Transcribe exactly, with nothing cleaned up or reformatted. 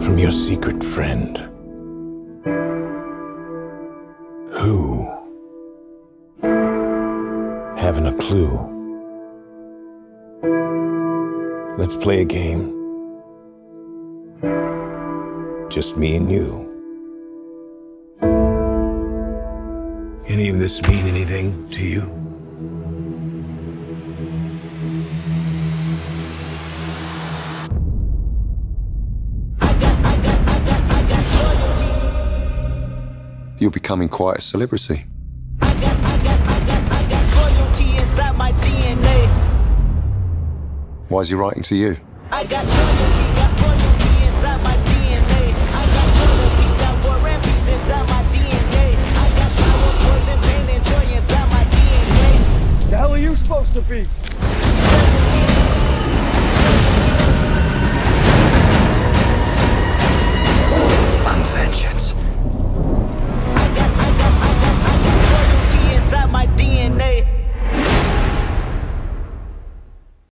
from your secret friend. Who? Haven't a clue. Let's play a game. Just me and you. Any of this mean anything to you? You're becoming quite a celebrity. I got, I got, I got, I got loyalty inside my D N A. Why is he writing to you? I got loyalty, got loyalty inside my D N A. I got total peace, got war and peace inside my D N A. I got power, poison, pain, and joy inside my D N A. The hell are you supposed to be?